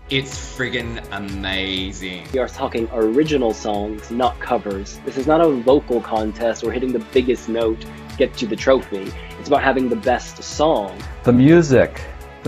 It's friggin' amazing. We are talking original songs, not covers. This is not a vocal contest or hitting the biggest note to get to the trophy. It's about having the best song. The music.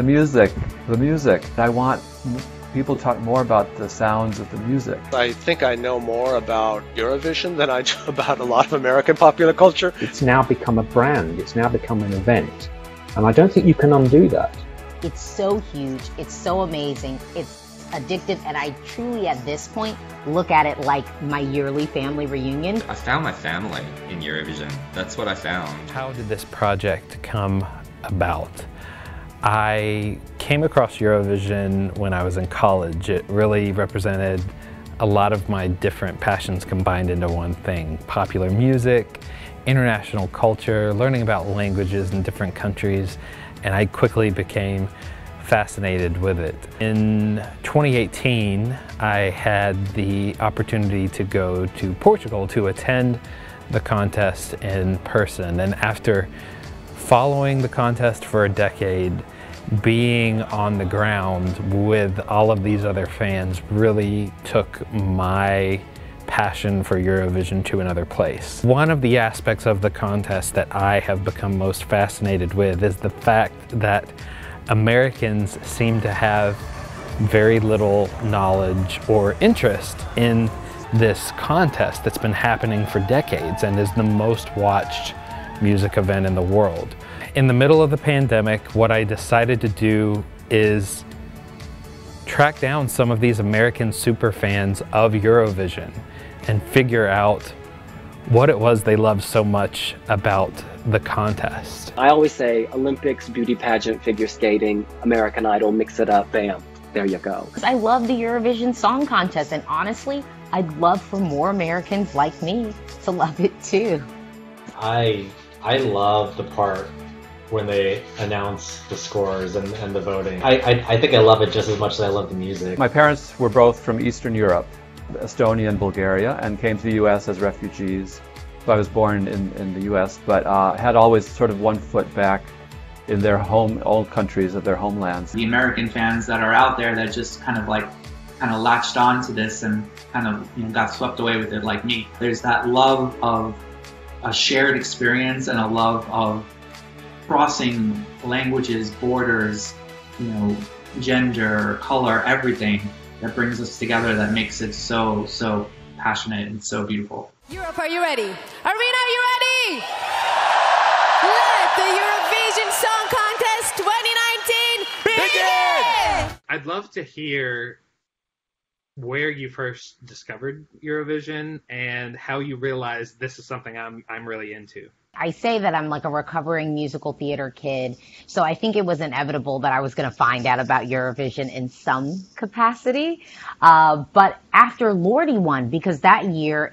I want people to talk more about the sounds of the music. I think I know more about Eurovision than I do about a lot of American popular culture. It's now become a brand. It's now become an event. And I don't think you can undo that. It's so huge, it's so amazing, it's addictive, and I truly at this point look at it like my yearly family reunion. I found my family in Eurovision. That's what I found. How did this project come about? I came across Eurovision when I was in college. It really represented a lot of my different passions combined into one thing: popular music, international culture, learning about languages in different countries, and I quickly became fascinated with it. In 2018, I had the opportunity to go to Portugal to attend the contest in person, and after following the contest for a decade, being on the ground with all of these other fans really took my passion for Eurovision to another place. One of the aspects of the contest that I have become most fascinated with is the fact that Americans seem to have very little knowledge or interest in this contest that's been happening for decades and is the most watched music event in the world. In the middle of the pandemic, what I decided to do is track down some of these American superfans of Eurovision and figure out what it was they loved so much about the contest. I always say Olympics, beauty pageant, figure skating, American Idol, mix it up, bam, there you go. I love the Eurovision Song Contest, and honestly, I'd love for more Americans like me to love it too. I love the part when they announce the scores and the voting. I think I love it just as much as I love the music. My parents were both from Eastern Europe, Estonia and Bulgaria, and came to the US as refugees. So I was born in the US, but had always sort of one foot back in their old countries of their homelands. The American fans that are out there that just kind of latched on to this and kind of got swept away with it like me. There's that love of a shared experience and a love of crossing languages, borders, gender, color, everything that brings us together, that makes it so passionate and so beautiful. Europe, are you ready? Arena, are you ready? Let the Eurovision Song Contest 2019 begin! I'd love to hear where you first discovered Eurovision and how you realized this is something I'm really into. I say that I'm like a recovering musical theater kid, so I think it was inevitable that I was going to find out about Eurovision in some capacity. But after Lordi won, because that year,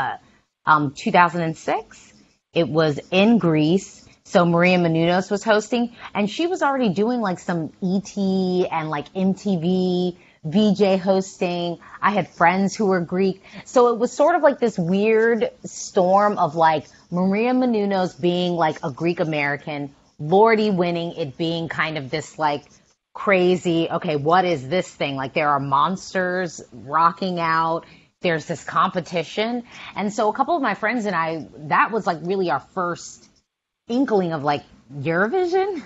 2006, it was in Greece, so Maria Menounos was hosting, and she was already doing like some ET and like MTV VJ hosting. I had friends who were Greek. So it was sort of like this weird storm of like Maria Menounos being like a Greek American, Lordi winning, it being kind of this like crazy, okay, what is this thing? Like there are monsters rocking out. There's this competition. And so a couple of my friends and I, that was like really our first inkling of like Eurovision.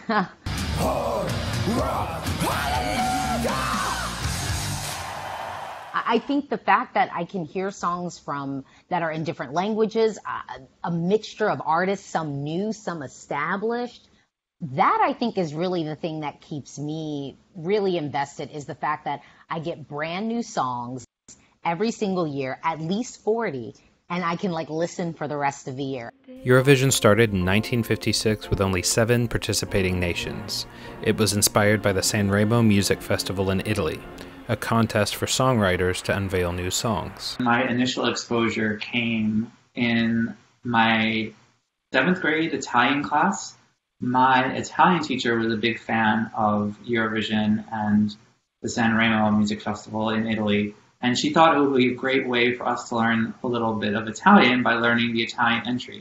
I think the fact that I can hear songs that are in different languages, a mixture of artists, some new, some established, that I think is really the thing that keeps me really invested, is the fact that I get brand new songs every single year, at least 40, and I can like listen for the rest of the year. Eurovision started in 1956 with only 7 participating nations. It was inspired by the Sanremo Music Festival in Italy, a contest for songwriters to unveil new songs. My initial exposure came in my 7th grade Italian class. My Italian teacher was a big fan of Eurovision and the Sanremo Music Festival in Italy, and she thought it would be a great way for us to learn a little bit of Italian by learning the Italian entry.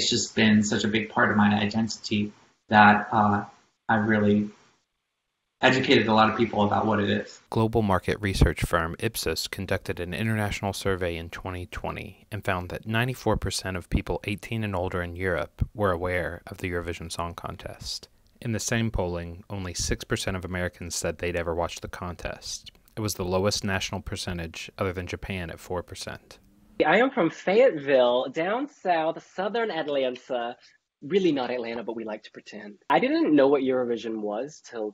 it's just been such a big part of my identity that I really educated a lot of people about what it is. Global market research firm Ipsos conducted an international survey in 2020 and found that 94% of people 18 and older in Europe were aware of the Eurovision Song Contest. In the same polling, only 6% of Americans said they'd ever watched the contest. It was the lowest national percentage other than Japan at 4%. I am from Fayetteville, down south, southern Atlanta. Really not Atlanta, but we like to pretend. I didn't know what Eurovision was till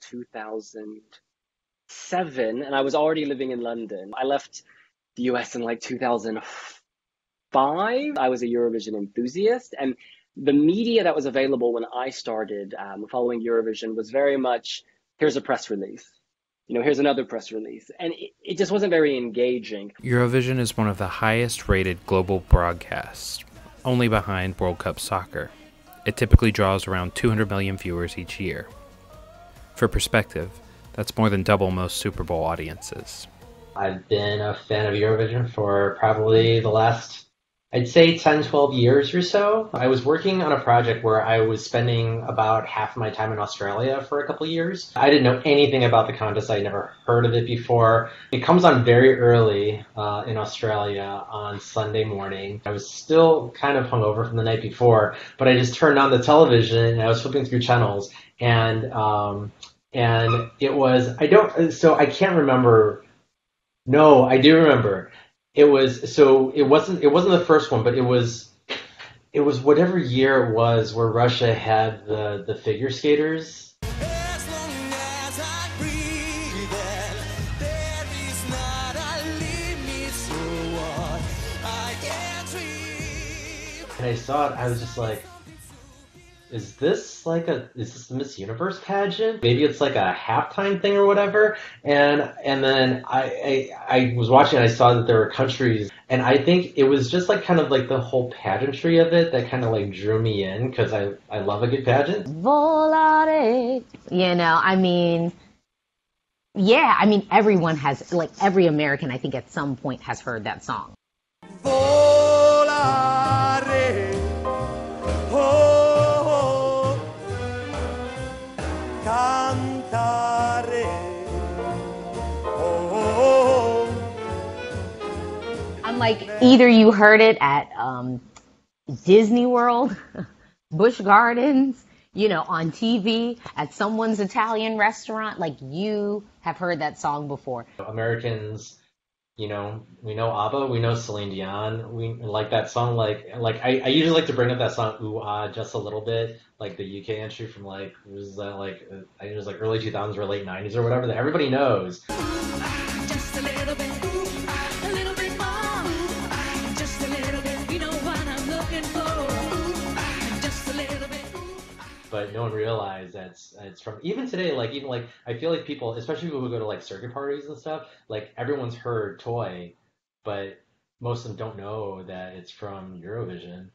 2007, and I was already living in London. I left the US in like 2005. I was a Eurovision enthusiast, and the media that was available when I started following Eurovision was very much, here's a press release. Here's another press release. And it just wasn't very engaging. Eurovision is one of the highest rated global broadcasts, only behind World Cup soccer. It typically draws around 200 million viewers each year. For perspective, that's more than double most Super Bowl audiences. I've been a fan of Eurovision for probably the last, I'd say 10, 12 years or so. I was working on a project where I was spending about half my time in Australia for a couple of years. I didn't know anything about the contest. I'd never heard of it before. It comes on very early in Australia on Sunday morning. I was still kind of hungover from the night before, but I just turned on the television and I was flipping through channels and it was, I can't remember. No, I do remember. It wasn't the first one, but it was whatever year it was where Russia had the figure skaters. As long as I breathe, there is not a limit to what I can dream. And I saw it, I was just like, is this the Miss Universe pageant? Maybe it's like a halftime thing or whatever. And then I was watching and I saw that there were countries, and I think it was just like kind of like the whole pageantry of it that kind of like drew me in, because I love a good pageant. Volare. Everyone has, like every American I think at some point has heard that song. Volare. Like either you heard it at Disney World, Busch Gardens, on TV, at someone's Italian restaurant, like you have heard that song before. Americans, we know ABBA, we know Celine Dion, we like that song. Like I usually like to bring up that song "Ooh Ah" just a little bit, like the UK entry from I think it was like early 2000s or late 90s or whatever that everybody knows. Just a little bit. But no one realized it's from, even today, I feel like people, especially people who go to like circuit parties and stuff, like everyone's heard Toy, but most of them don't know that it's from Eurovision.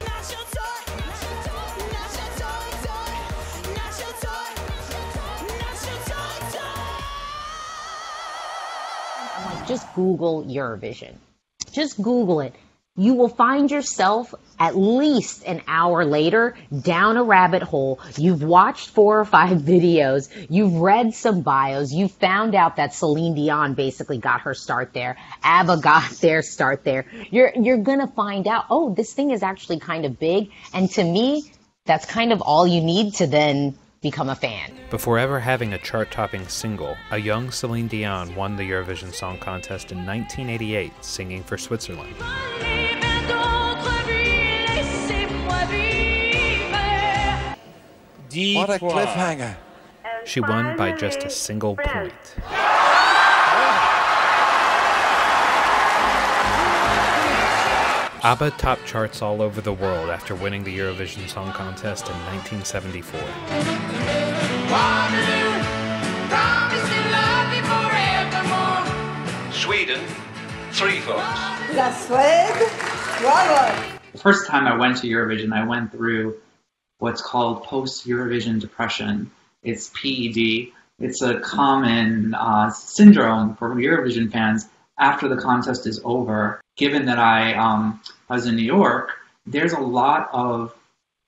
I'm like, just Google Eurovision. Just Google it. You will find yourself at least an hour later down a rabbit hole. You've watched 4 or 5 videos. You've read some bios. You found out that Celine Dion basically got her start there. ABBA got their start there. You're gonna find out, oh, this thing is actually kind of big. And to me, that's kind of all you need to then become a fan. Before ever having a chart-topping single, a young Celine Dion won the Eurovision Song Contest in 1988, singing for Switzerland. What a cliffhanger. She won by just a single point. ABBA topped charts all over the world after winning the Eurovision Song Contest in 1974. Sweden, 3 votes. The first time I went to Eurovision, I went through what's called post-Eurovision depression. It's PED. It's a common syndrome for Eurovision fans after the contest is over. Given that I was in New York, there's a lot of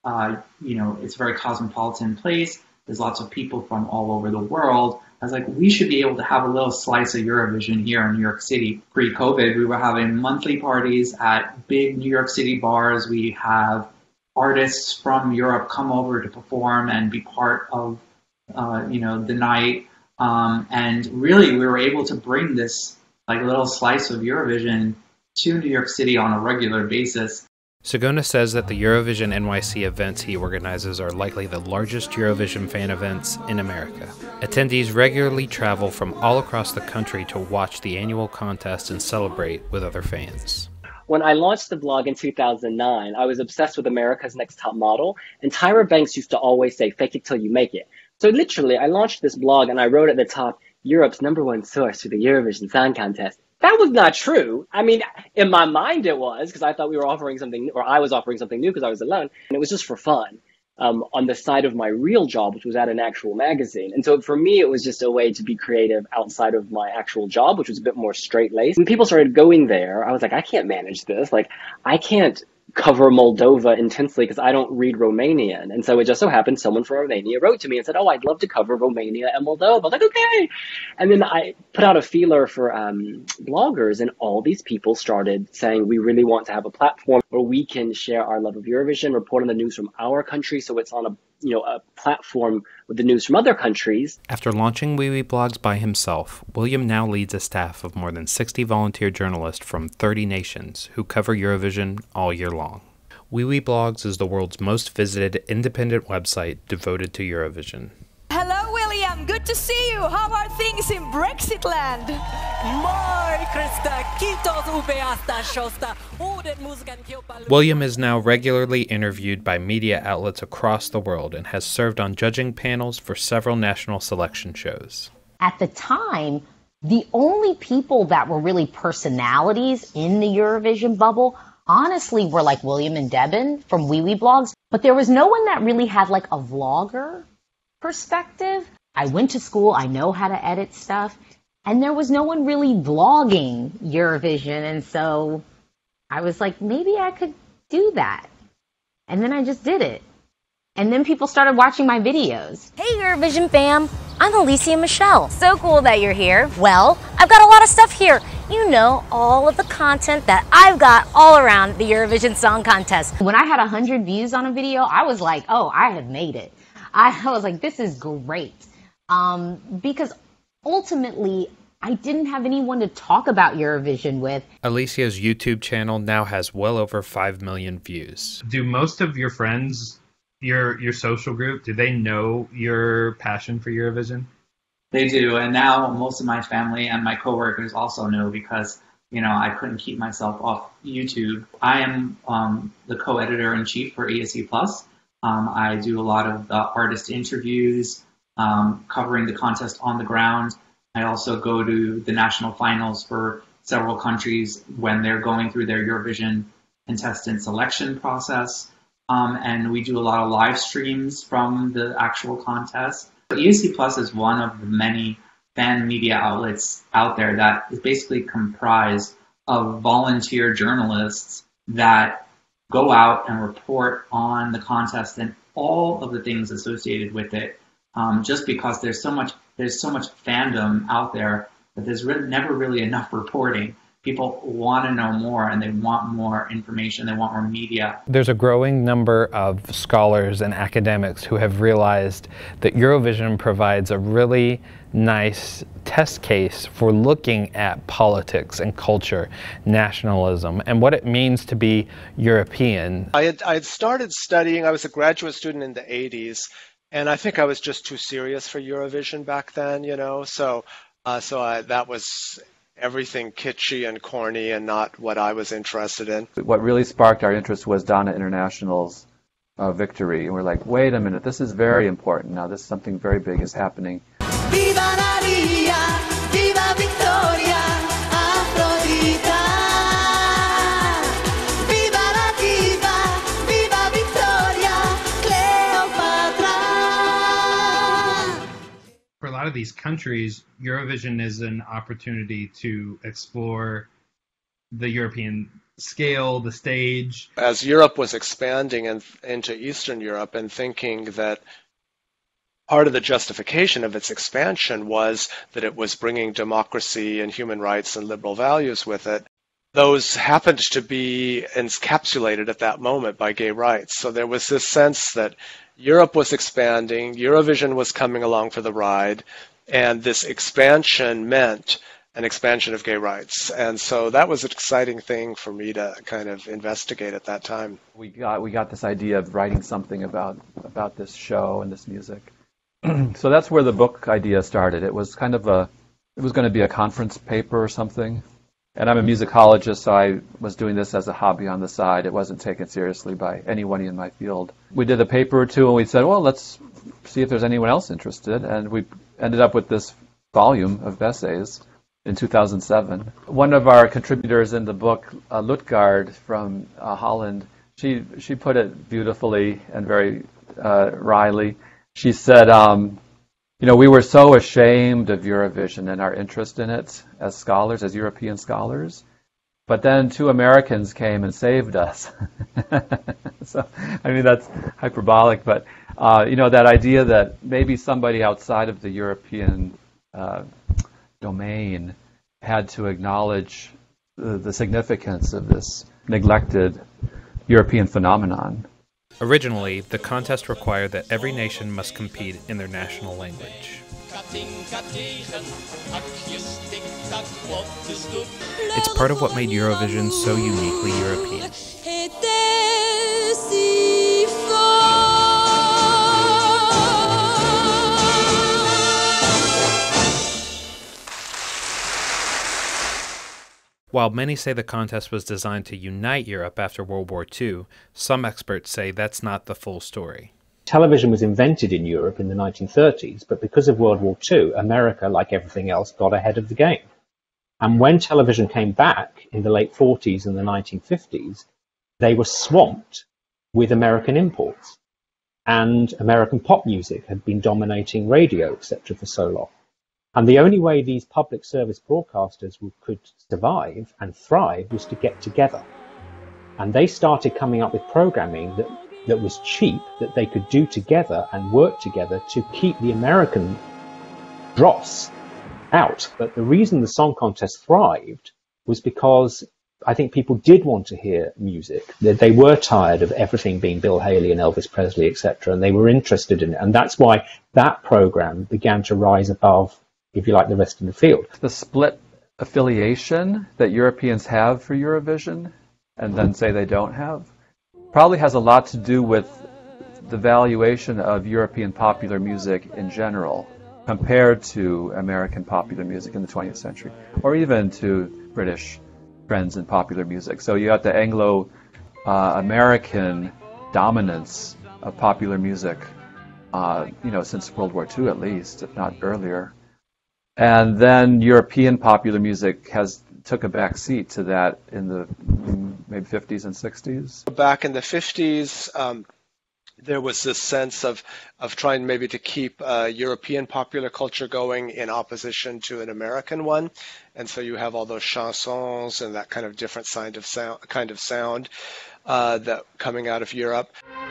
it's a very cosmopolitan place. There's lots of people from all over the world. I was like, we should be able to have a little slice of Eurovision here in New York City. Pre-COVID, we were having monthly parties at big New York City bars. We have artists from Europe come over to perform and be part of, the night. And really, we were able to bring this like little slice of Eurovision to New York City on a regular basis. Sagona says that the Eurovision NYC events he organizes are likely the largest Eurovision fan events in America. Attendees regularly travel from all across the country to watch the annual contest and celebrate with other fans. When I launched the blog in 2009, I was obsessed with America's Next Top Model, and Tyra Banks used to always say, fake it till you make it. So literally, I launched this blog and I wrote at the top, Europe's #1 source for the Eurovision Song Contest. That was not true. I mean, in my mind it was, because I thought we were offering something, or I was offering something new because I was alone, and it was just for fun. On the side of my real job, which was at an actual magazine. And so for me, it was just a way to be creative outside of my actual job, which was a bit more straight-laced. When people started going there, I was like, I can't manage this. Like, I can't cover Moldova intensely because I don't read Romanian. And so it just so happened someone from Romania wrote to me and said, oh, I'd love to cover Romania and Moldova. I was like, okay. And then I put out a feeler for bloggers, and all these people started saying, we really want to have a platform where we can share our love of Eurovision, report on the news from our country, so it's on a platform with the news from other countries. After launching Wee Wee Blogs by himself, William now leads a staff of more than 60 volunteer journalists from 30 nations who cover Eurovision all year long. Wee Wee Blogs is the world's most visited independent website devoted to Eurovision. Hello, William. Good to see you. How are things in Brexit land? William is now regularly interviewed by media outlets across the world and has served on judging panels for several national selection shows. At the time, the only people that were really personalities in the Eurovision bubble, honestly, were like William and Devin from Wee Wee Blogs, but there was no one that really had like a vlogger perspective. I went to school, I know how to edit stuff, and there was no one really vlogging Eurovision, and so I was like, maybe I could do that. And then I just did it. And then people started watching my videos. Hey Eurovision fam, I'm Alicia Michelle. So cool that you're here. Well, I've got a lot of stuff here. You know, all of the content that I've got all around the Eurovision Song Contest. When I had 100 views on a video, I was like, oh, I have made it. I was like, this is great. Because ultimately, I didn't have anyone to talk about Eurovision with. Alicia's YouTube channel now has well over 5 million views. Do most of your friends, your social group, do they know your passion for Eurovision? They do, and now most of my family and my coworkers also know because, I couldn't keep myself off YouTube. I am the co-editor-in-chief for ESC+. I do a lot of the artist interviews, covering the contest on the ground. I also go to the national finals for several countries when they're going through their Eurovision contestant selection process. And we do a lot of live streams from the actual contest. ESC Plus is one of the many fan media outlets out there that is basically comprised of volunteer journalists that go out and report on the contest and all of the things associated with it. Just because there's so much fandom out there that there's never really enough reporting. People want to know more and they want more information, they want more media. There's a growing number of scholars and academics who have realized that Eurovision provides a really nice test case for looking at politics and culture, nationalism, and what it means to be European. I had started studying, I was a graduate student in the 80s, and I think I was just too serious for Eurovision back then, so that was everything kitschy and corny and not what I was interested in. What really sparked our interest was Donna International's victory. And we're like, wait a minute, this is very important. Now this something very big is happening. Viva Maria, viva Victoria, Afrodita. Viva la diva, viva Victoria, Cleopatra. For a lot of these countries, Eurovision is an opportunity to explore the European scale, the stage. As Europe was expanding into Eastern Europe and thinking that part of the justification of its expansion was that it was bringing democracy and human rights and liberal values with it, those happened to be encapsulated at that moment by gay rights. So there was this sense that Europe was expanding, Eurovision was coming along for the ride, and this expansion meant an expansion of gay rights. And so that was an exciting thing for me to kind of investigate at that time. We got this idea of writing something about this show and this music. So that's where the book idea started. It was kind of it was going to be a conference paper or something. And I'm a musicologist, so I was doing this as a hobby on the side. It wasn't taken seriously by anyone in my field. We did a paper or two, and we said, well, let's see if there's anyone else interested. And we ended up with this volume of essays in 2007. One of our contributors in the book, Lutgard from Holland, she put it beautifully and very wryly. She said, we were so ashamed of Eurovision and our interest in it as scholars, as European scholars. But then 2 Americans came and saved us. So, that's hyperbolic, but, that idea that maybe somebody outside of the European domain had to acknowledge the significance of this neglected European phenomenon. Originally, the contest required that every nation must compete in their national language. It's part of what made Eurovision so uniquely European. While many say the contest was designed to unite Europe after World War II, some experts say that's not the full story. Television was invented in Europe in the 1930s, but because of World War II, America, like everything else, got ahead of the game. And when television came back in the late 40s and the 1950s, they were swamped with American imports. And American pop music had been dominating radio, etc., for so long. And the only way these public service broadcasters could survive and thrive was to get together. And they started coming up with programming that was cheap, that they could do together and work together to keep the American dross out. But the reason the song contest thrived was because I think people did want to hear music. They were tired of everything being Bill Haley and Elvis Presley, etc., and they were interested in it. And that's why that program began to rise above, if you like, the rest of the field. The split affiliation that Europeans have for Eurovision and then say they don't have probably has a lot to do with the valuation of European popular music in general compared to American popular music in the 20th century, or even to British trends in popular music. So you have the Anglo-American dominance of popular music, since World War II at least, if not earlier. And then European popular music took a back seat to that in the maybe 50s and 60s. Back in the 50s, there was this sense of trying maybe to keep European popular culture going in opposition to an American one. And so you have all those chansons and that kind of different kind of sound that coming out of Europe.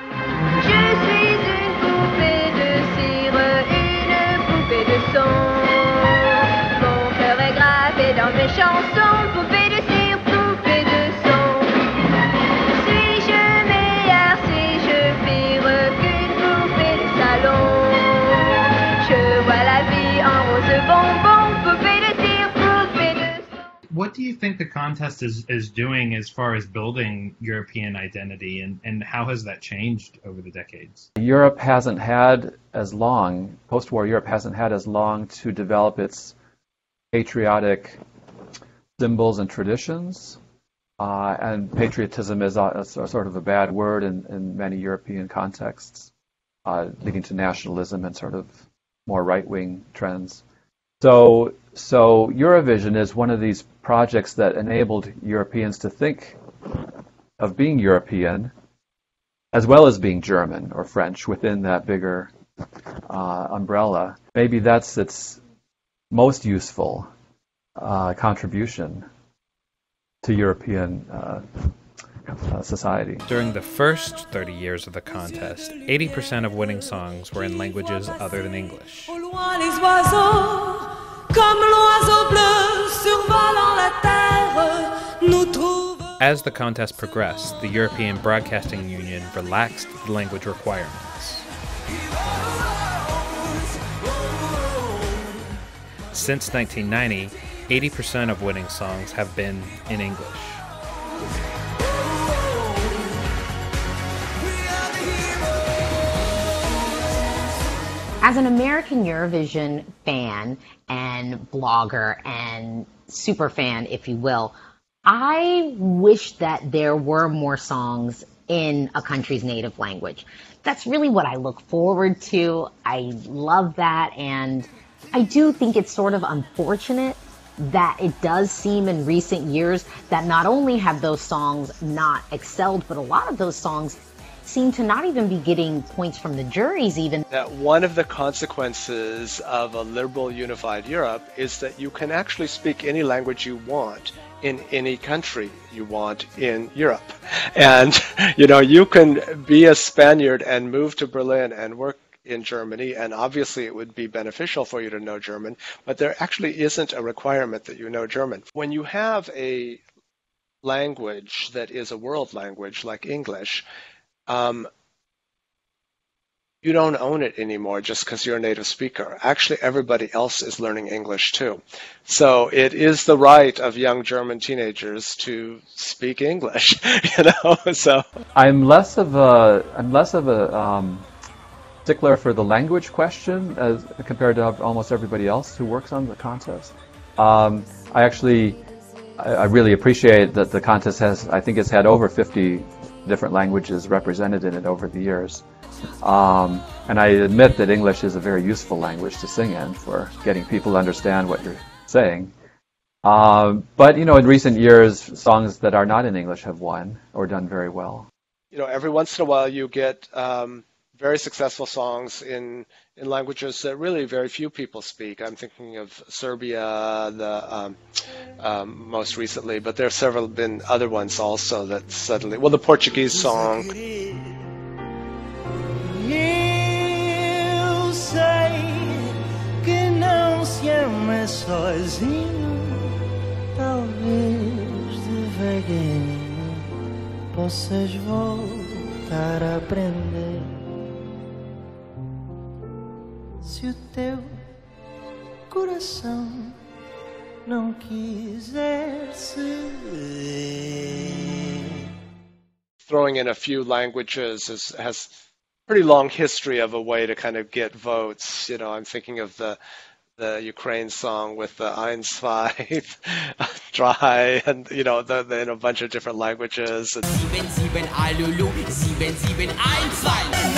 What do you think the contest is doing as far as building European identity, and how has that changed over the decades? Europe hasn't had as long, post-war Europe hasn't had as long to develop its patriotic symbols and traditions. And patriotism is a sort of a bad word in many European contexts, leading to nationalism and sort of more right-wing trends. So Eurovision is one of these projects that enabled Europeans to think of being European as well as being German or French within that bigger umbrella. Maybe that's its most useful contribution to European society. During the first 30 years of the contest, 80% of winning songs were in languages other than English. As the contest progressed, the European Broadcasting Union relaxed the language requirements. Since 1990, 80% of winning songs have been in English. As an American Eurovision fan and blogger and superfan, if you will, I wish that there were more songs in a country's native language. That's really what I look forward to. I love that, and I do think it's sort of unfortunate that it does seem in recent years that not only have those songs not excelled, but a lot of those songs seem to not even be getting points from the juries even. That one of the consequences of a liberal unified Europe is that you can actually speak any language you want in any country you want in Europe. And, you can be a Spaniard and move to Berlin and work in Germany, and obviously it would be beneficial for you to know German, but there actually isn't a requirement that you know German. When you have a language that is a world language like English, you don't own it anymore just because you're a native speaker. Actually, everybody else is learning English too. So it is the right of young German teenagers to speak English, So I'm less of a stickler for the language question as compared to almost everybody else who works on the contest. I really appreciate that the contest I think it's had over 50 different languages represented in it over the years. And I admit that English is a very useful language to sing in for getting people to understand what you're saying. But, in recent years, songs that are not in English have won or done very well. Every once in a while you get very successful songs in languages that really very few people speak. I'm thinking of Serbia, most recently, but there have been other ones also that suddenly, the Portuguese song. Eu sei que não se ama sozinho, talvez devagarinho possas voltar a aprender. Se o teu coração não quiser ceder. Throwing in a few languages has pretty long history of a way to kind of get votes. I'm thinking of the Ukraine song with the 1, 2, dry, and in a bunch of different languages. 7, 7, alulu, 7, 7, 1, 2.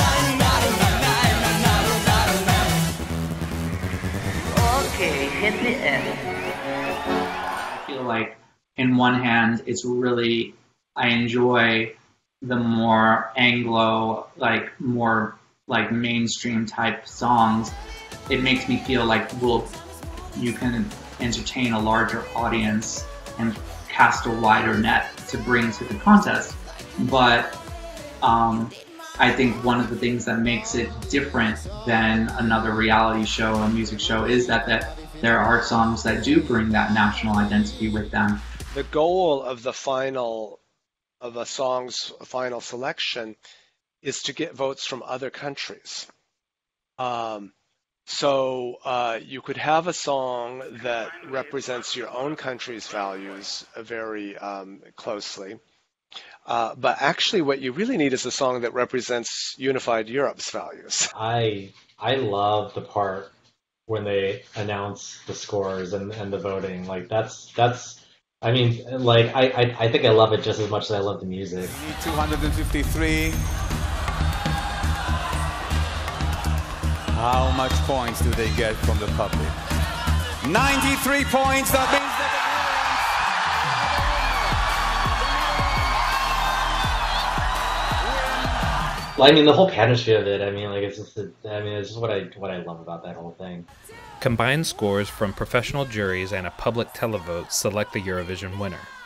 Okay, hit the end. I feel like, in one hand, I enjoy the more Anglo, more mainstream type songs. It makes me feel like, you can entertain a larger audience and cast a wider net to bring to the contest. But I think one of the things that makes it different than another reality show or music show is that there are songs that do bring that national identity with them. The goal of a song's final selection is to get votes from other countries. So you could have a song that represents your own country's values very closely. But actually what you really need is a song that represents unified Europe's values. I love the part when they announce the scores and the voting. I think I love it just as much as I love the music. 253. How much points do they get from the public? 93 points. That means the whole pageantry of it. It's just what I love about that whole thing. Combined scores from professional juries and a public televote select the Eurovision winner.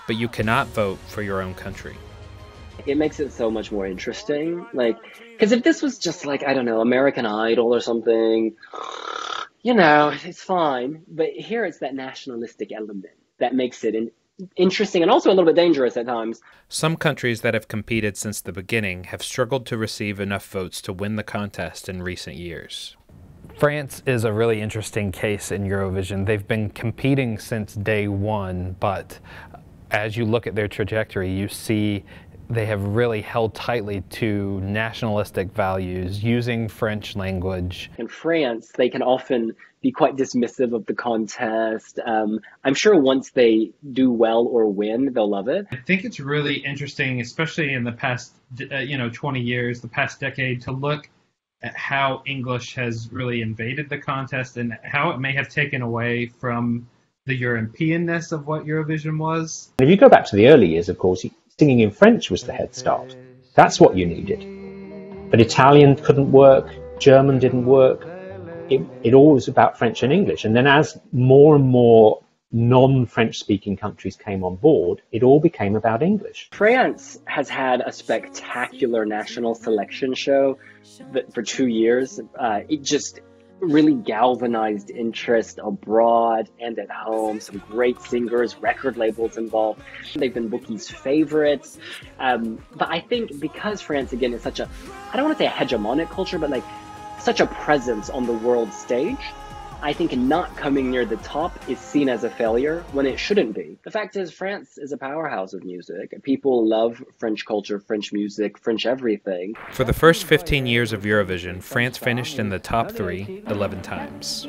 but you cannot vote for your own country. It makes it so much more interesting. Like, because if this was just like, I don't know, American Idol or something, you know, it's fine. But here it's that nationalistic element that makes it interesting and also a little bit dangerous at times. Some countries that have competed since the beginning have struggled to receive enough votes to win the contest in recent years. France is a really interesting case in Eurovision. They've been competing since day one, but as you look at their trajectory, you see they have really held tightly to nationalistic values, using French language. In France, they can often be quite dismissive of the contest. I'm sure once they do well or win, they'll love it. I think it's really interesting, especially in the past 20 years, the past decade, to look at how English has really invaded the contest and how it may have taken away from the Europeanness of what Eurovision was. If you go back to the early years, of course, singing in French was the head start. That's what you needed. But Italian couldn't work, German didn't work. It all was about French and English. And then as more and more non-French speaking countries came on board, it all became about English. France has had a spectacular national selection show that for 2 years. It just really galvanized interest abroad and at home. Some great singers, record labels involved. They've been bookies' favorites. But I think because France, again, is such a, I don't want to say a hegemonic culture, but like such a presence on the world stage, I think not coming near the top is seen as a failure when it shouldn't be. The fact is, France is a powerhouse of music. People love French culture, French music, French everything. For the first 15 years of Eurovision, France finished in the top 3 11 times.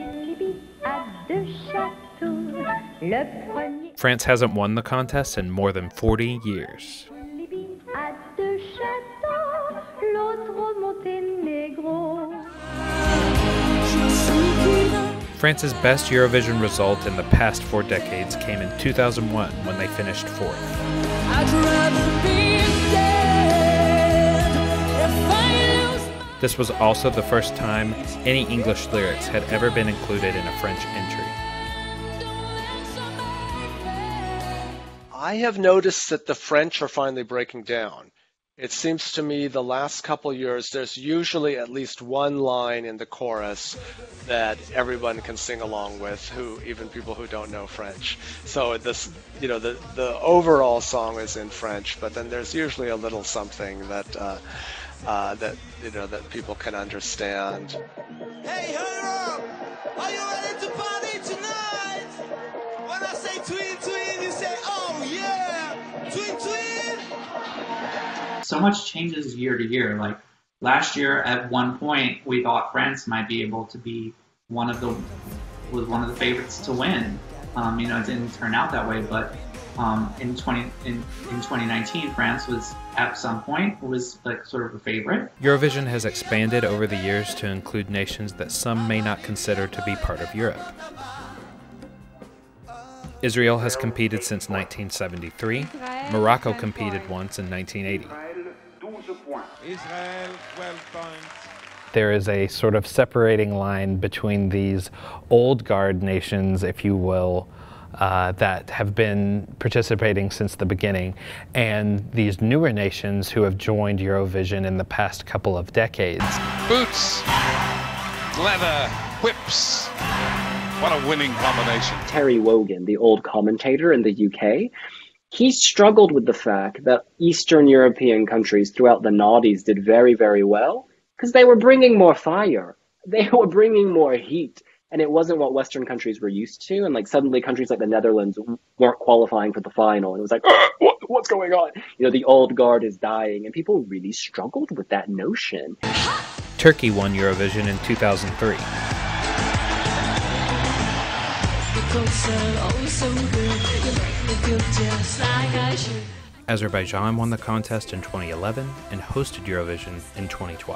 France hasn't won the contest in more than 40 years. France's best Eurovision result in the past 4 decades came in 2001 when they finished 4th. This was also the first time any English lyrics had ever been included in a French entry. I have noticed that the French are finally breaking down. It seems to me the last couple years, there's usually at least one line in the chorus that everyone can sing along with, even people who don't know French. So this, the overall song is in French, but then there's usually a little something that that people can understand. Hey, Europe, are you ready to party tonight? When I say twin, twin, you say, oh yeah, twin, twin. So much changes year to year. Like last year, at one point, we thought France might be able to be one of the favorites to win. It didn't turn out that way, but in 2019, France was at some point was like sort of a favorite. Eurovision has expanded over the years to include nations that some may not consider to be part of Europe. Israel has competed since 1973. Morocco competed once in 1980. There is a sort of separating line between these old guard nations, if you will, that have been participating since the beginning, and these newer nations who have joined Eurovision in the past couple of decades. Boots, leather, whips. What a winning combination. Terry Wogan, the old commentator in the UK, he struggled with the fact that Eastern European countries throughout the noughties did very, very well because they were bringing more fire. They were bringing more heat. And it wasn't what Western countries were used to. And like suddenly countries like the Netherlands weren't qualifying for the final. And it was like, what's going on? The old guard is dying. And people really struggled with that notion. Turkey won Eurovision in 2003. Azerbaijan won the contest in 2011 and hosted Eurovision in 2012.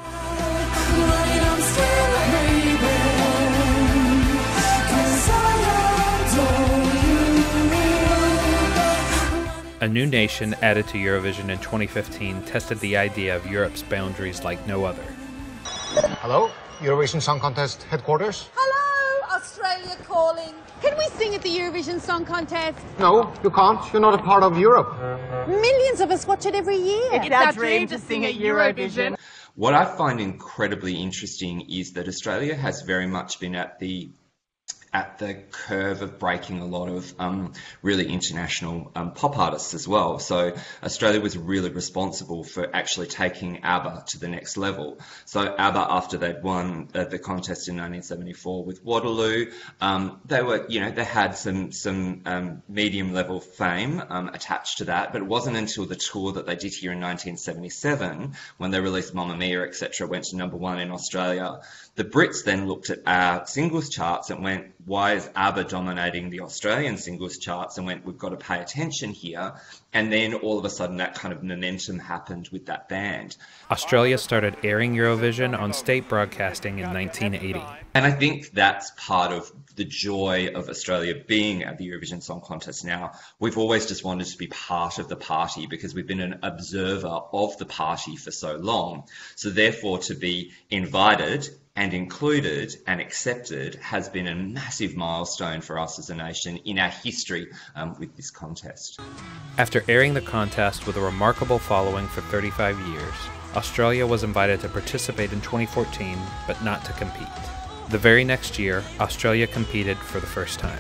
A new nation added to Eurovision in 2015 tested the idea of Europe's boundaries like no other. Hello, Eurovision Song Contest headquarters. Hello, Australia calling. Can we sing at the Eurovision Song Contest? No, you can't. You're not a part of Europe. Millions of us watch it every year. It's our dream to sing at Eurovision. What I find incredibly interesting is that Australia has very much been at the curve of breaking a lot of really international pop artists as well. So Australia was really responsible for actually taking ABBA to the next level. So ABBA, after they'd won the contest in 1974 with Waterloo, they had some medium level fame attached to that, but it wasn't until the tour that they did here in 1977 when they released Mamma Mia, etc., went to #1 in Australia. The Brits then looked at our singles charts and went, why is ABBA dominating the Australian singles charts? And went, we've got to pay attention here. And then all of a sudden that kind of momentum happened with that band. Australia started airing Eurovision on state broadcasting in 1980. And I think that's part of the joy of Australia being at the Eurovision Song Contest now. We've always just wanted to be part of the party because we've been an observer of the party for so long. So therefore to be invited and included and accepted has been a massive milestone for us as a nation in our history with this contest. After airing the contest with a remarkable following for 35 years, Australia was invited to participate in 2014, but not to compete. The very next year, Australia competed for the first time.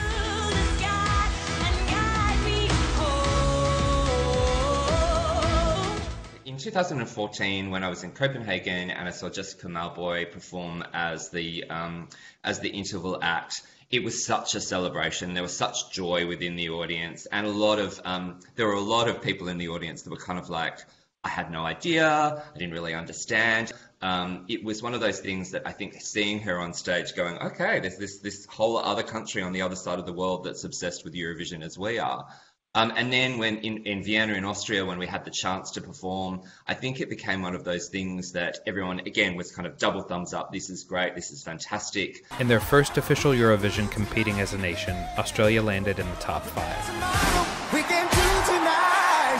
In 2014, when I was in Copenhagen and I saw Jessica Malboy perform as the interval act, it was such a celebration. There was such joy within the audience, and there were a lot of people in the audience that were kind of like, I had no idea, I didn't really understand. It was one of those things that I think seeing her on stage going, okay, there's this whole other country on the other side of the world that's obsessed with Eurovision as we are. And then when in Vienna in Austria, when we had the chance to perform, I think it became one of those things that everyone, again, was kind of double thumbs up. This is great. This is fantastic. In their first official Eurovision competing as a nation, Australia landed in the top 5. We can do tonight.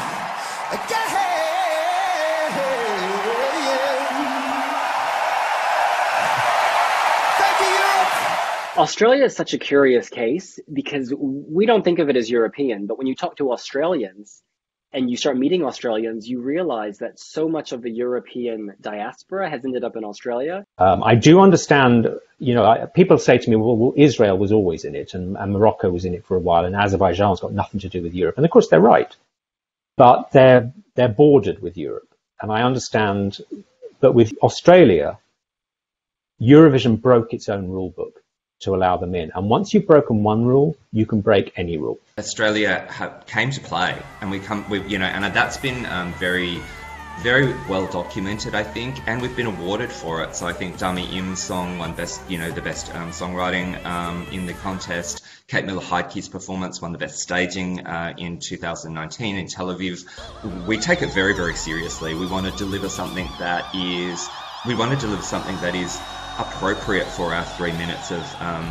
Australia is such a curious case because we don't think of it as European, but when you talk to Australians and you start meeting Australians, you realize that so much of the European diaspora has ended up in Australia. I do understand, people say to me, well, Israel was always in it and Morocco was in it for a while and Azerbaijan's got nothing to do with Europe. And of course they're right, but they're bordered with Europe. And I understand that with Australia, Eurovision broke its own rule book to allow them in. And once you've broken one rule, you can break any rule. Australia came to play, and and that's been very, very well documented, I think, and we've been awarded for it. So I think Dami Im's song won the best songwriting in the contest. Kate Miller-Heidke's performance won the best staging in 2019 in Tel Aviv. We take it very, very seriously. We want to deliver something that is appropriate for our 3 minutes of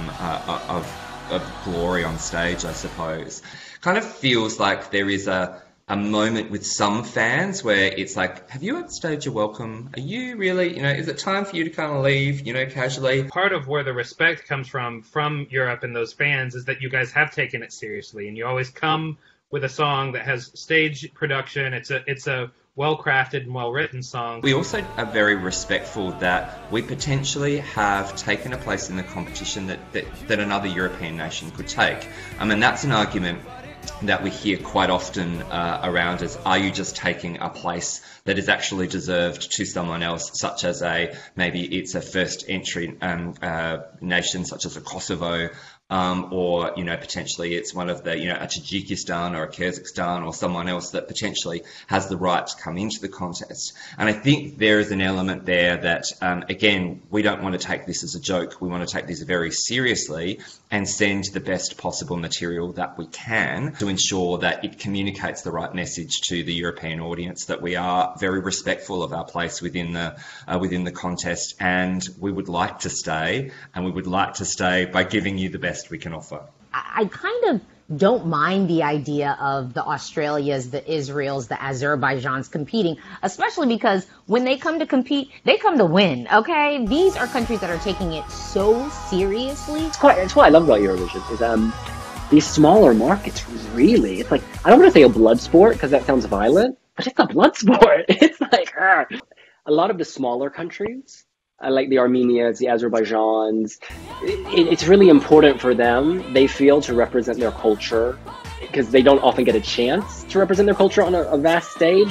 glory on stage, I suppose. Kind of feels like there is a moment with some fans where it's like, have you outstayed your welcome? Are you really, is it time for you to kind of leave, casually? Part of where the respect comes from Europe and those fans is that you guys have taken it seriously, and you always come with a song that has stage production. It's a well-crafted and well-written song. We also are very respectful that we potentially have taken a place in the competition that another European nation could take. And that's an argument that we hear quite often around as, are you just taking a place that is actually deserved to someone else, such as maybe it's a first entry nation such as a Kosovo, or potentially it's one of the a Tajikistan or a Kyrgyzstan or someone else that potentially has the right to come into the contest. And I think there is an element there that again, we don't want to take this as a joke. We want to take this very seriously and send the best possible material that we can to ensure that it communicates the right message to the European audience, that we are very respectful of our place within the contest, and we would like to stay, and we would like to stay by giving you the best we can offer. I kind of don't mind the idea of the Australias, the Israels, the Azerbaijans competing, especially because when they come to compete, they come to win, okay? These are countries that are taking it so seriously. It's what I love about Eurovision is these smaller markets really, it's like, I don't want to say a blood sport because that sounds violent, but it's a blood sport. It's like, a lot of the smaller countries, like the Armenians, the Azerbaijans, it's really important for them, they feel, to represent their culture because they don't often get a chance to represent their culture on a vast stage.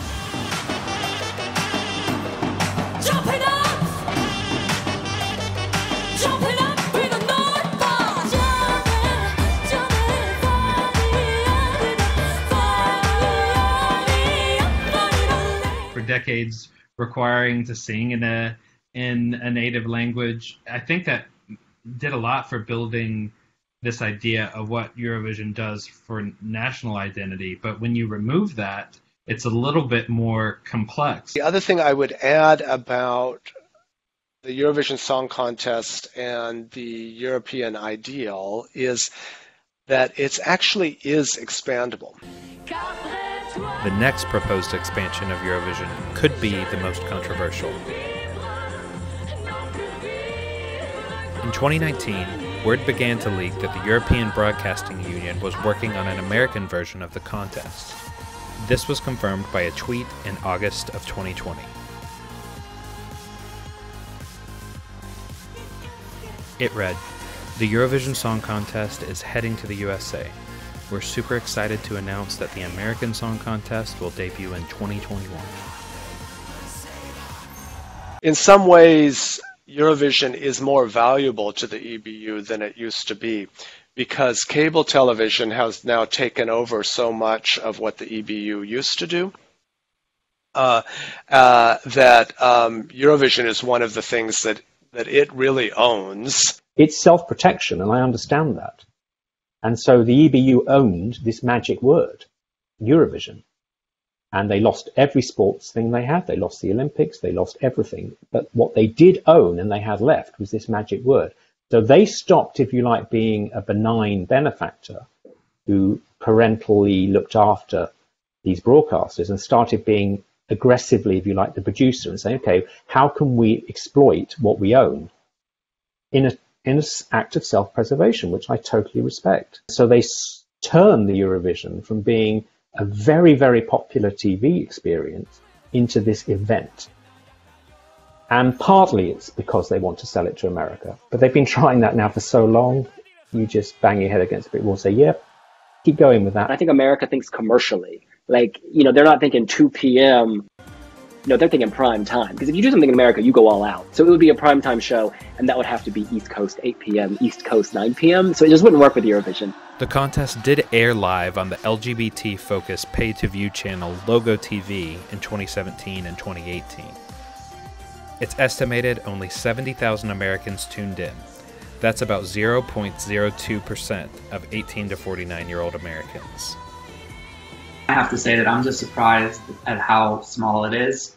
For decades, requiring to sing in a native language, I think that did a lot for building this idea of what Eurovision does for national identity. But when you remove that, it's a little bit more complex. The other thing I would add about the Eurovision Song Contest and the European ideal is that it actually is expandable. The next proposed expansion of Eurovision could be the most controversial. In 2019, word began to leak that the European Broadcasting Union was working on an American version of the contest. This was confirmed by a tweet in August of 2020. It read, "The Eurovision Song Contest is heading to the USA. We're super excited to announce that the American Song Contest will debut in 2021. In some ways, Eurovision is more valuable to the EBU than it used to be because cable television has now taken over so much of what the EBU used to do that Eurovision is one of the things that it really owns. It's self-protection, and I understand that. And so the EBU owned this magic word, Eurovision. And they lost every sports thing they had. They lost the Olympics. They lost everything. But what they did own and they had left was this magic word. So they stopped, if you like, being a benign benefactor who parentally looked after these broadcasters and started being aggressively, if you like, the producer and saying, okay, how can we exploit what we own in an act of self-preservation, which I totally respect. So they turned the Eurovision from being a very, very popular TV experience into this event. And partly it's because they want to sell it to America. But they've been trying that now for so long, you just bang your head against a brick wall and say, yeah, keep going with that. I think America thinks commercially. Like, they're not thinking 2 p.m., they're thinking prime time. Because if you do something in America, you go all out. So it would be a prime time show, and that would have to be East Coast 8 p.m., East Coast 9 p.m. So it just wouldn't work with Eurovision. The contest did air live on the LGBT-focused pay-to-view channel Logo TV in 2017 and 2018. It's estimated only 70,000 Americans tuned in. That's about 0.02% of 18 to 49-year-old Americans. I have to say that I'm just surprised at how small it is.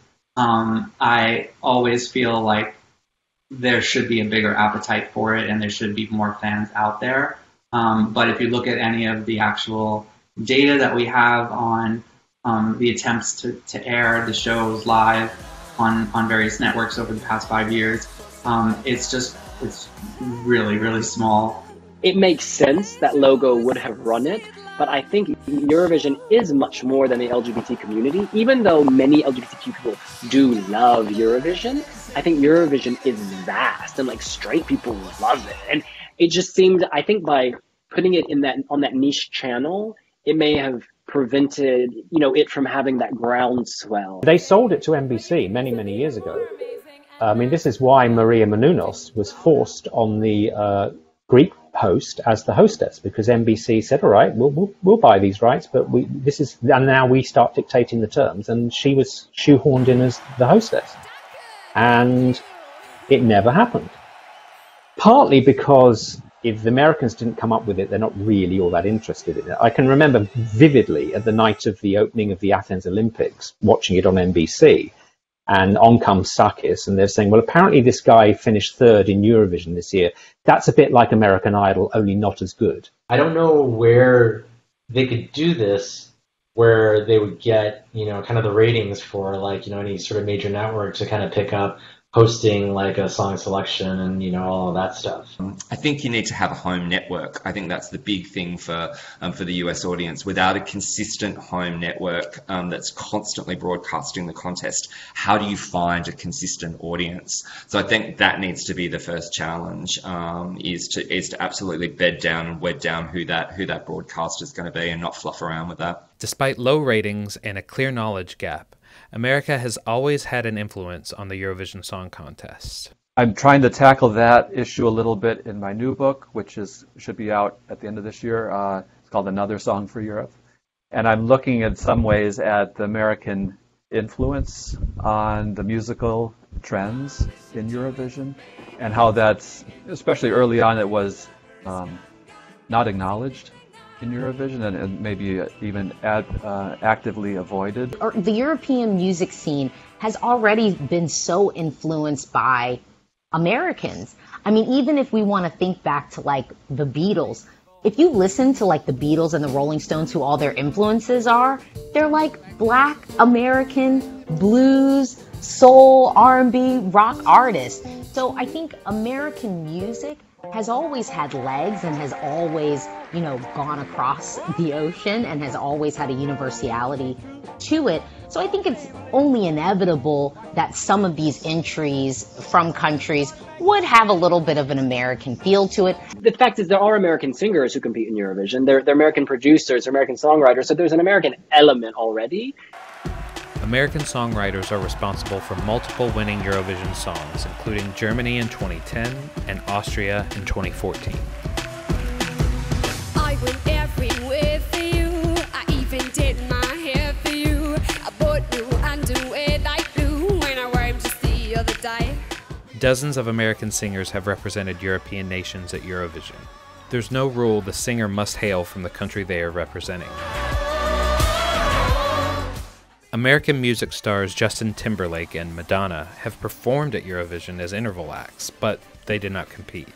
I always feel like there should be a bigger appetite for it and there should be more fans out there. But if you look at any of the actual data that we have on the attempts to air the shows live on various networks over the past 5 years, it's really, really small. It makes sense that Logo would have run it, but I think Eurovision is much more than the LGBT community. Even though many LGBTQ people do love Eurovision, I think Eurovision is vast and straight people love it. And it just seemed, I think by putting it on that niche channel, it may have prevented, it from having that groundswell. They sold it to NBC many, many years ago. I mean, this is why Maria Menounos was forced on the Greek host as the hostess, because NBC said, all right, we'll buy these rights, but and now we start dictating the terms, and she was shoehorned in as the hostess. And it never happened. Partly because if the Americans didn't come up with it, they're not really all that interested in it. I can remember vividly at the night of the opening of the Athens Olympics, watching it on NBC, And on comes Sakis, and they're saying, well, apparently this guy finished third in Eurovision this year. That's a bit like American Idol, only not as good. I don't know where they could do this, where they would get, kind of the ratings for like, any sort of major network to kind of pick up hosting like a song selection and, all of that stuff. I think you need to have a home network. I think that's the big thing for the US audience. Without a consistent home network that's constantly broadcasting the contest, how do you find a consistent audience? So I think that needs to be the first challenge, is to absolutely bed down and wed down who that broadcaster is going to be and not fluff around with that. Despite low ratings and a clear knowledge gap, America has always had an influence on the Eurovision Song Contest. I'm trying to tackle that issue a little bit in my new book, which should be out at the end of this year. It's called Another Song for Europe. And I'm looking in some ways at the American influence on the musical trends in Eurovision and how that's, especially early on, it was not acknowledged in Eurovision and maybe even actively avoided. The European music scene has already been so influenced by Americans. I mean, even if we want to think back to like the Beatles, if you listen to like the Beatles and the Rolling Stones, who all their influences are, they're like Black American blues, soul, R&B, rock artists. So I think American music has always had legs and has always, gone across the ocean and has always had a universality to it. So I think it's only inevitable that some of these entries from countries would have a little bit of an American feel to it. The fact is there are American singers who compete in Eurovision. They're American producers, American songwriters, so there's an American element already. American songwriters are responsible for multiple winning Eurovision songs, including Germany in 2010 and Austria in 2014. I went everywhere for you. I even did my hair for you. I bought new underwear like blue when I wore them just the other day. Dozens of American singers have represented European nations at Eurovision. There's no rule the singer must hail from the country they are representing. American music stars Justin Timberlake and Madonna have performed at Eurovision as interval acts, but they did not compete.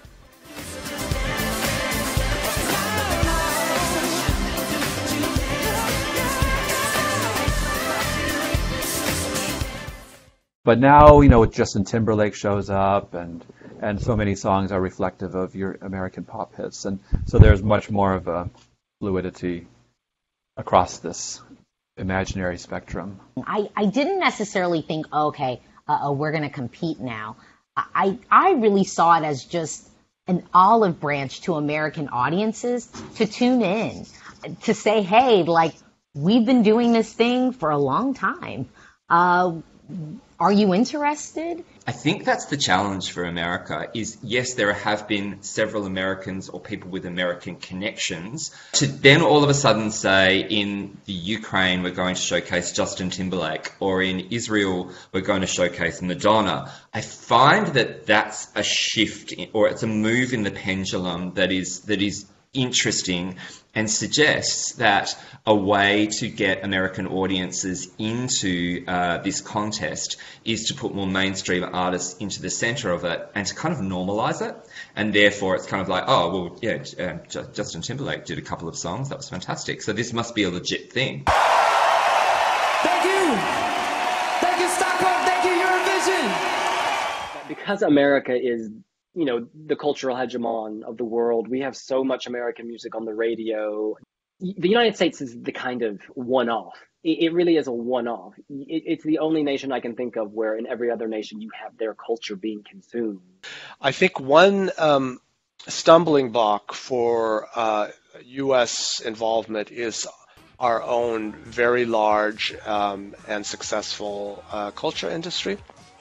But now, with Justin Timberlake shows up and so many songs are reflective of your American pop hits. And so there's much more of a fluidity across this imaginary spectrum. I didn't necessarily think, we're going to compete now. I really saw it as just an olive branch to American audiences to tune in, to say, hey, like, we've been doing this thing for a long time. Are you interested? I think that's the challenge for America is, yes, there have been several Americans or people with American connections. To then all of a sudden say in the Ukraine we're going to showcase Justin Timberlake or in Israel we're going to showcase Madonna, I find that that's a shift or it's a move in the pendulum that is interesting and suggests that a way to get American audiences into this contest is to put more mainstream artists into the center of it and to kind of normalize it. And therefore it's kind of like, oh, well, yeah, Justin Timberlake did a couple of songs. That was fantastic. So this must be a legit thing. Thank you. Thank you, Stockholm. Thank you, Eurovision. Because America is the cultural hegemon of the world. We have so much American music on the radio. The United States is the kind of one-off. It really is a one-off. It's the only nation I can think of where in every other nation you have their culture being consumed. I think one stumbling block for U.S. involvement is our own very large and successful culture industry.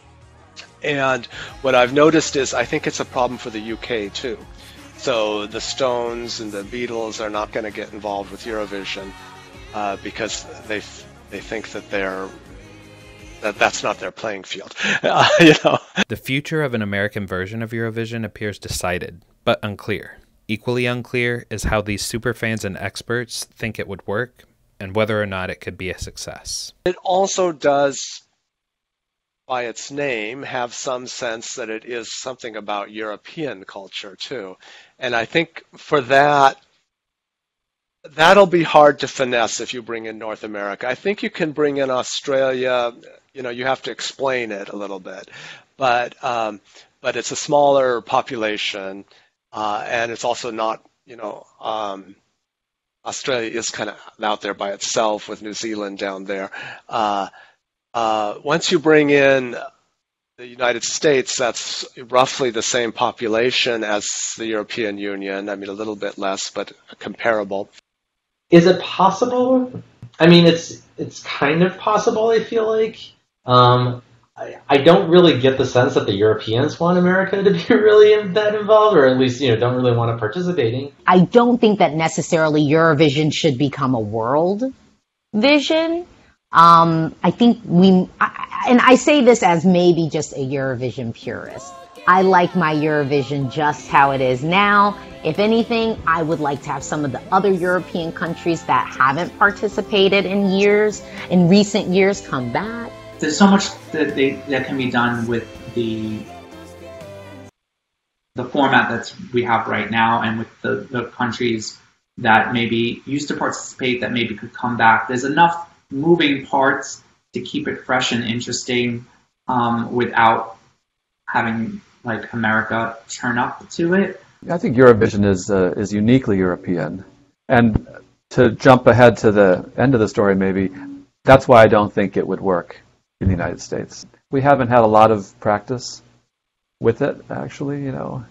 And what I've noticed is I think it's a problem for the UK too. So the Stones and the Beatles are not going to get involved with Eurovision because they think that that's not their playing field. The future of an American version of Eurovision appears decided, but unclear. Equally unclear is how these superfans and experts think it would work and whether or not it could be a success. It also does by its name, have some sense that it is something about European culture too. And I think for that, that'll be hard to finesse if you bring in North America. I think you can bring in Australia. You know, you have to explain it a little bit, but it's a smaller population, and it's also not, you know, Australia is kind of out there by itself with New Zealand down there. Once you bring in the United States, that's roughly the same population as the European Union. I mean, a little bit less, but comparable. Is it possible? I mean, it's kind of possible, I feel like. I don't really get the sense that the Europeans want America to be really that involved, or at least, you know, don't really want to participate. I don't think that necessarily Eurovision should become a world vision. I think and I say this as maybe just a Eurovision purist. I like my Eurovision just how it is now. If anything, I would like to have some of the other European countries that haven't participated in recent years, come back. There's so much that can be done with the format that we have right now, and with the countries that maybe used to participate that maybe could come back. There's enough moving parts to keep it fresh and interesting, without having like America turn up to it. I think Eurovision is uniquely European. And to jump ahead to the end of the story, maybe, that's why I don't think it would work in the United States. We haven't had a lot of practice with it, actually, you know.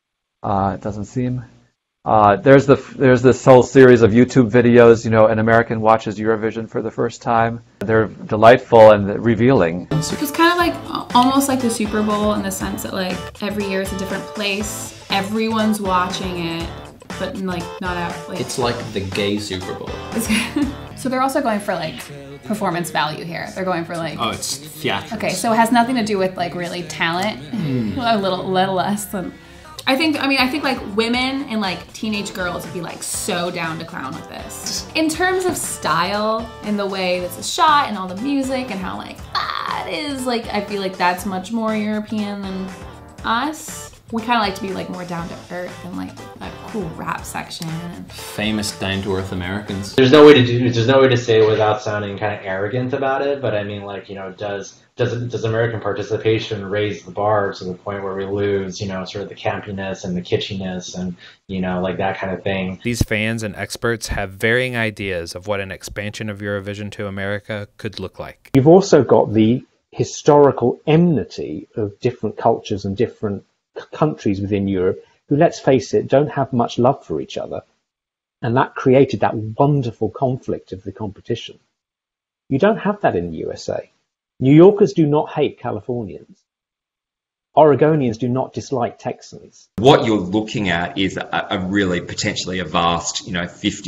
It doesn't seem. There's this whole series of YouTube videos, you know, an American watches Eurovision for the first time. They're delightful and revealing. It's kind of like almost like the Super Bowl in the sense that like every year it's a different place. Everyone's watching it, but like not out. Like, it's like the gay Super Bowl. So they're also going for like performance value here. They're going for like, oh, it's theatrics. Okay, so it has nothing to do with like really talent. A little less than. I think like women and like teenage girls would be like so down to clown with this. In terms of style and the way this is shot and all the music and how like it is, like I feel like that's much more European than us. We kind of like to be like more down to earth and like a cool rap section. Famous down to earth Americans. There's no way to say it without sounding kind of arrogant about it. But I mean, like, you know, does American participation raise the bar to the point where we lose, you know, sort of the campiness and the kitschiness and, you know, like that kind of thing? These fans and experts have varying ideas of what an expansion of Eurovision to America could look like. You've also got the historical enmity of different cultures and different countries within Europe who, let's face it, don't have much love for each other. And that created that wonderful conflict of the competition. You don't have that in the USA. New Yorkers do not hate Californians. Oregonians do not dislike Texans. What you're looking at is a really potentially a vast, you know,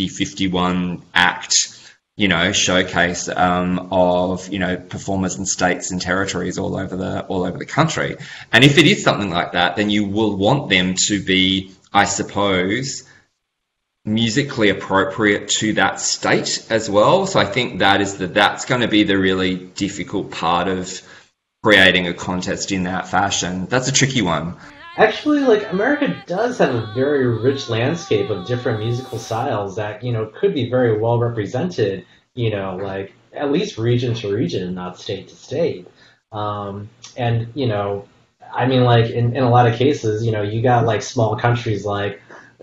50-51 act, you know, showcase of, you know, performers in states and territories all over the country. And if it is something like that, then you will want them to be, I suppose, musically appropriate to that state as well. So I think that's going to be the really difficult part of creating a contest in that fashion. That's a tricky one. Actually, like, America does have a very rich landscape of different musical styles that, you know, could be very well represented, you know, like, at least region to region, not state to state. And, you know, I mean, like, in a lot of cases, you know, you got, like, small countries like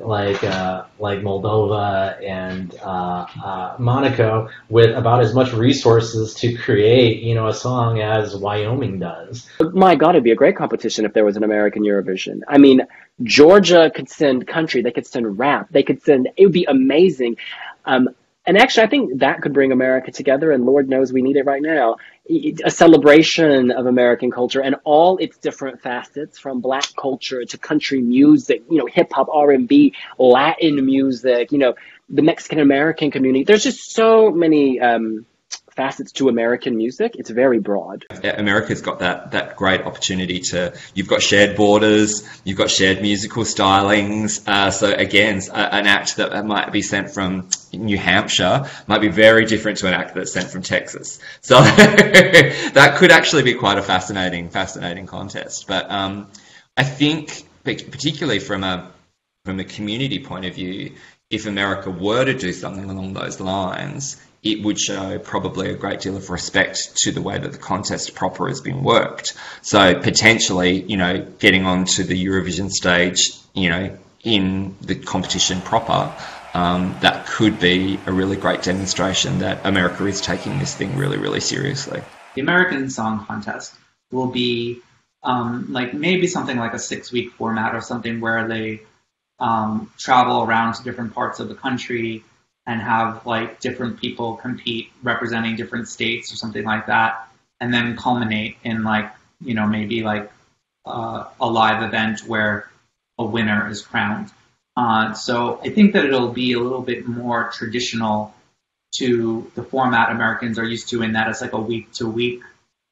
Moldova and Monaco with about as much resources to create, you know, a song as Wyoming does. My God, it'd be a great competition if there was an American Eurovision. I mean, Georgia could send country, they could send rap, it would be amazing. And actually, I think that could bring America together, and Lord knows we need it right now. A celebration of American culture and all its different facets, from Black culture to country music, you know, hip hop, R&B, Latin music, you know, the Mexican American community. There's just so many facets to American music, it's very broad. America's got that great opportunity you've got shared borders, you've got shared musical stylings. So again, an act that might be sent from New Hampshire might be very different to an act that's sent from Texas. So that could actually be quite a fascinating contest. But I think, particularly from a community point of view, if America were to do something along those lines, it would show probably a great deal of respect to the way that the contest proper has been worked. So potentially, getting onto the Eurovision stage, in the competition proper, that could be a really great demonstration that America is taking this thing really, really seriously. The American Song Contest will be maybe something like a 6-week format or something where they travel around to different parts of the country and have different people compete representing different states or something like that, and then culminate in maybe a live event where a winner is crowned. So I think that it'll be a little bit more traditional to the format Americans are used to, in that it's like a week-to-week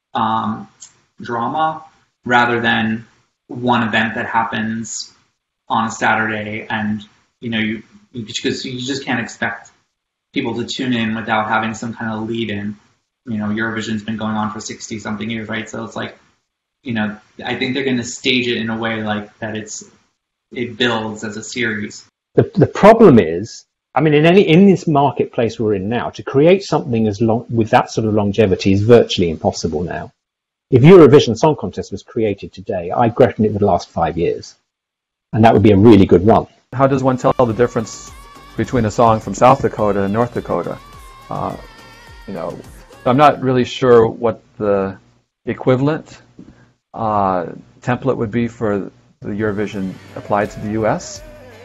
drama rather than one event that happens on a Saturday, and because you just can't expect people to tune in without having some kind of lead in. Eurovision's been going on for 60-something years, right? So it's I think they're going to stage it in a way that it builds as a series. The problem is, in this marketplace we're in now, to create something with that sort of longevity is virtually impossible now. If Eurovision Song Contest was created today, I reckon it would last 5 years. And that would be a really good run. How does one tell the difference between a song from South Dakota and North Dakota? I'm not really sure what the equivalent template would be for the Eurovision applied to the US.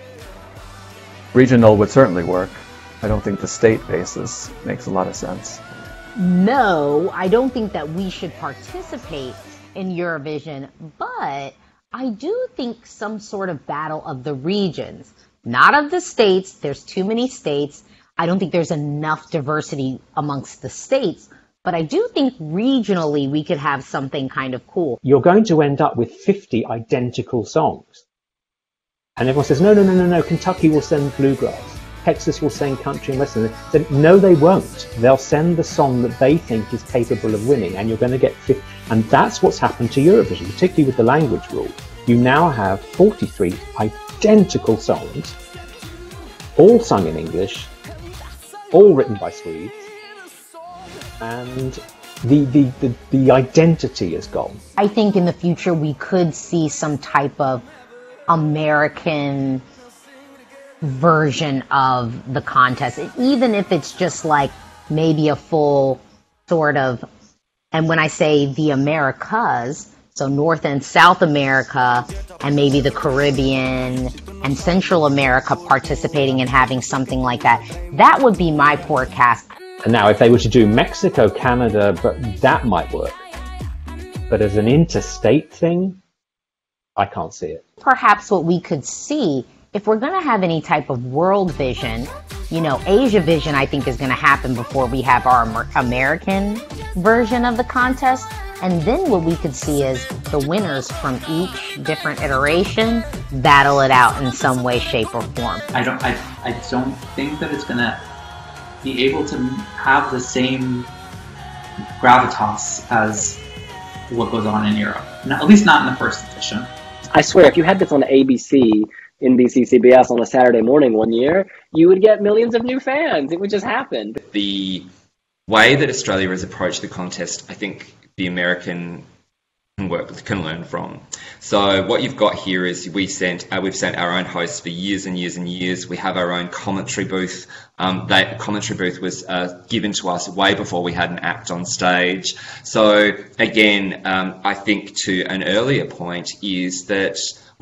Regional would certainly work. I don't think the state basis makes a lot of sense. No, I don't think that we should participate in Eurovision, but I do think some sort of battle of the regions, not of the states. There's too many states. I don't think there's enough diversity amongst the states, but I do think regionally we could have something kind of cool. You're going to end up with 50 identical songs. And everyone says, no, Kentucky will send bluegrass. Texas will send country and western. So, no, they won't. They'll send the song that they think is capable of winning, and you're going to get 50. And that's what's happened to Eurovision, particularly with the language rule. You now have 43 identical songs, all sung in English, all written by Swedes, and the identity is gone. I think in the future we could see some type of American version of the contest, even if it's just maybe a full sort of, and when I say the Americas, so North and South America, and maybe the Caribbean and Central America participating and having something like that. That would be my forecast. And now if they were to do Mexico, Canada, but that might work. But as an interstate thing, I can't see it. Perhaps what we could see, if we're going to have any type of world vision, Asia vision I think is going to happen before we have our American version of the contest. And then what we could see is the winners from each different iteration battle it out in some way, shape, or form. I don't think that it's going to be able to have the same gravitas as what goes on in Europe. At least not in the first edition. I swear, if you had this on ABC, NBC, CBS on a Saturday morning one year, you would get millions of new fans. It would just happen. The way that Australia has approached the contest, I think the American can learn from. So what you've got here is we've sent our own hosts for years and years and years. We have our own commentary booth. That commentary booth was given to us way before we had an act on stage. So again, I think to an earlier point is that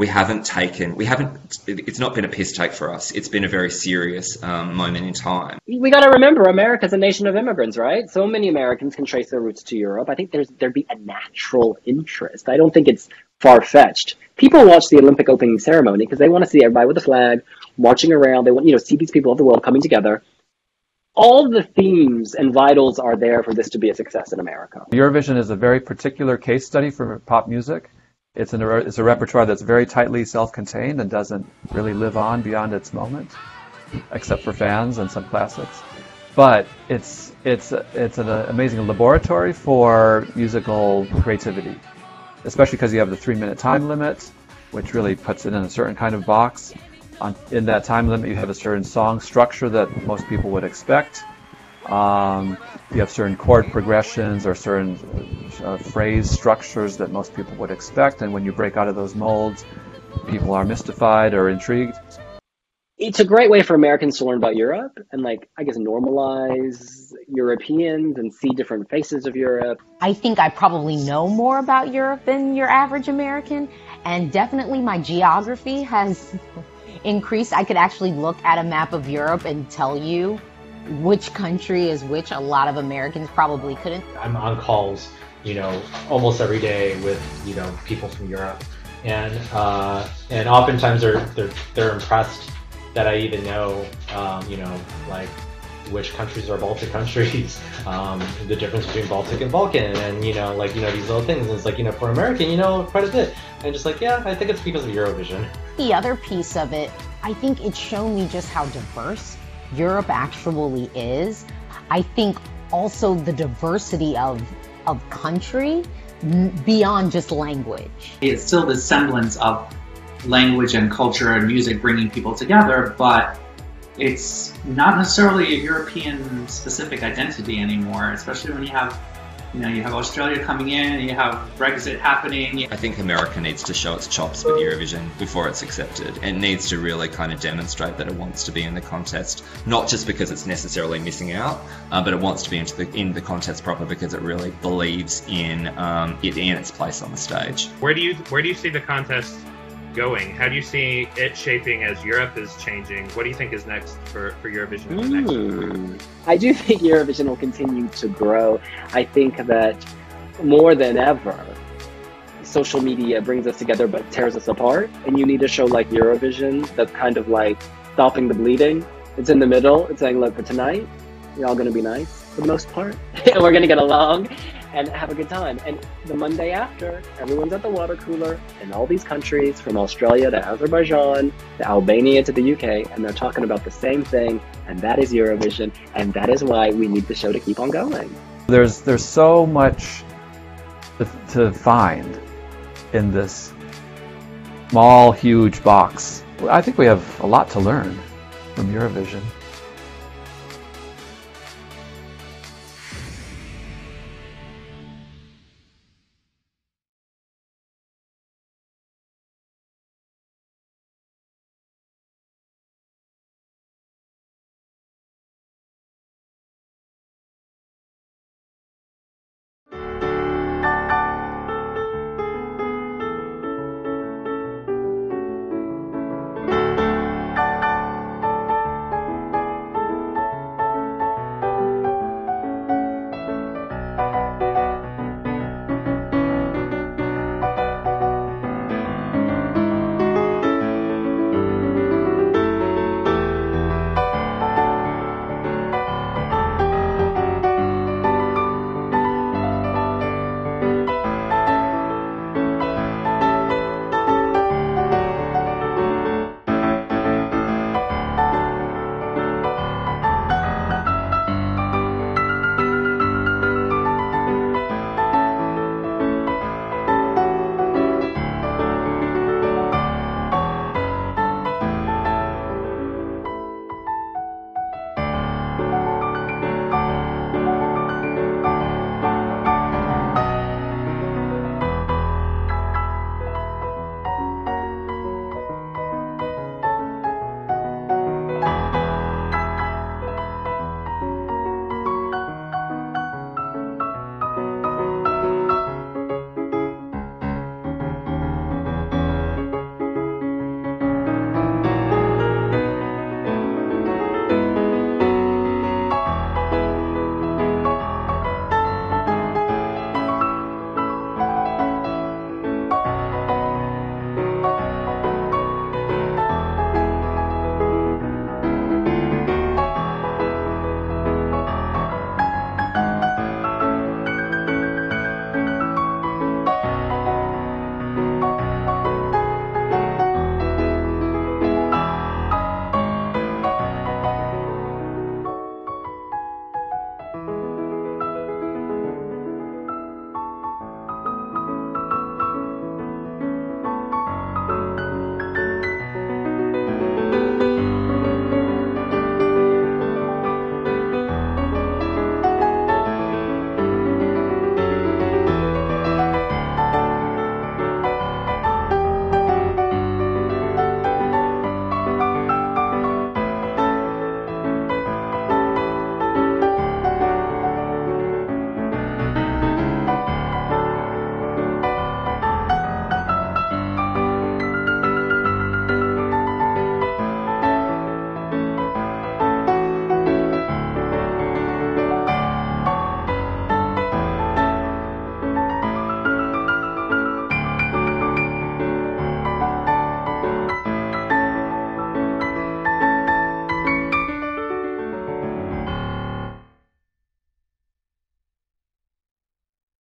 it's not been a piss take for us. It's been a very serious moment in time. We got to remember, America's a nation of immigrants, right? So many Americans can trace their roots to Europe. I think there'd be a natural interest. I don't think it's far-fetched. People watch the Olympic opening ceremony because they want to see everybody with a flag marching around. They want, see these people of the world coming together. all the themes and vitals are there for this to be a success in America. Eurovision is a very particular case study for pop music. It's a repertoire that's very tightly self-contained and doesn't really live on beyond its moment, except for fans and some classics. But it's an amazing laboratory for musical creativity, especially because you have the 3-minute time limit, which really puts it in a certain kind of box. In that time limit, you have a certain song structure that most people would expect. You have certain chord progressions or certain phrase structures that most people would expect. And when you break out of those molds, people are mystified or intrigued. It's a great way for Americans to learn about Europe and, like, I guess, normalize Europeans and see different faces of Europe. I think I probably know more about Europe than your average American, and definitely my geography has increased. I could actually look at a map of Europe and tell you which country is which. A lot of Americans probably couldn't. I'm on calls, almost every day with, people from Europe, and oftentimes they're impressed that I even know, like which countries are Baltic countries, the difference between Baltic and Balkan, and these little things. And it's like, for American, quite a bit. And just like, yeah, I think it's because of Eurovision. The other piece of it, I think it's shown me just how diverse Europe actually is. I think also the diversity of country beyond just language. It's still the semblance of language and culture and music bringing people together, but it's not necessarily a European specific identity anymore, especially when you have Australia coming in and you have Brexit happening. I think America needs to show its chops with Eurovision before it's accepted. It needs to really kind of demonstrate that it wants to be in the contest, not just because it's necessarily missing out, but it wants to be in the contest proper because it really believes in its place on the stage. Where do you see the contest going? How do you see it shaping as Europe is changing? What do you think is next for Eurovision next? I do think Eurovision will continue to grow. I think that more than ever, social media brings us together but tears us apart. And you need a show like Eurovision that's kind of like stopping the bleeding. It's in the middle. It's saying, look, for tonight, you're all going to be nice for the most part. And we're going to get along and have a good time. And the Monday after, everyone's at the water cooler in all these countries, from Australia to Azerbaijan to Albania to the UK, and they're talking about the same thing, and that is Eurovision, and that is why we need the show to keep on going. There's so much to find in this small, huge box. I think we have a lot to learn from Eurovision. you.